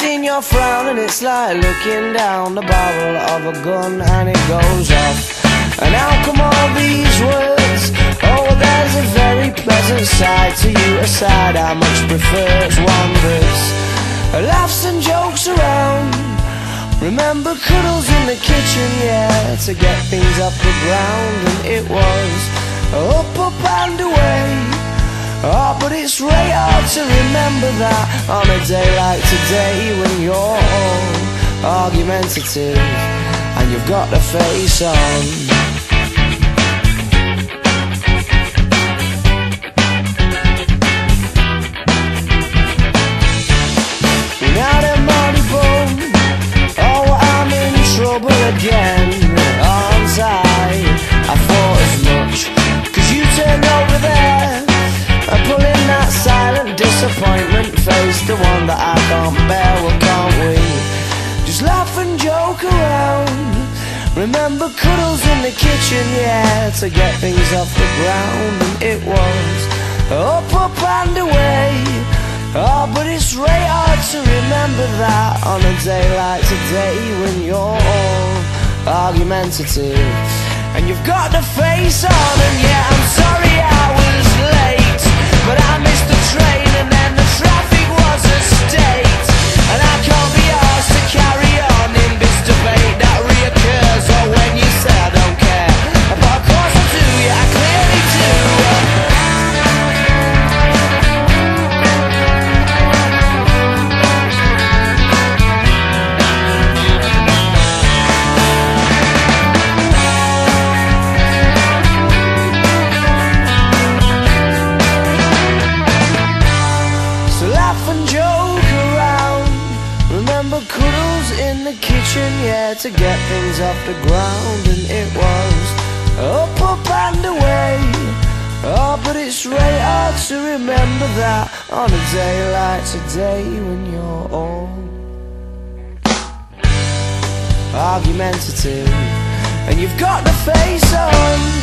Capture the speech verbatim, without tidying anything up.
seen your frown and it's like looking down the barrel of a gun and it goes off. And how come all these words? Oh, there's a very pleasant side to you, a side I much prefer. It's one that's laughs and jokes around. Remember cuddles in the kitchen, yeah, to get things off the ground. And it was up, up and away. Oh, but it's really hard to remember that on a day like today, when you're all argumentative and you've got the face on. Now the money bum, oh, I'm in trouble again, aren't I? I thought as much, 'cause you turned over there and pulling that silent disappointment face, the one that I can't bear. Well, can't we just laugh and joke around? Remember cuddles in the kitchen, yeah, to get things off the ground. And it was up, up and away. Oh, but it's really hard to remember that on a day like today, when you're all argumentative and you've got the face on. And yeah, I'm sorry I was late, but I missed the train and then the traffic was a state. And I can't be asked to carry on in this debate that reoccurs. Or when you say I don't care, but of course I do, yeah, I clearly do. Cuddles in the kitchen, yeah, to get things off the ground. And it was up, up and away. Oh, but it's really hard to remember that on a day like today, when you're all argumentative and you've got the face on.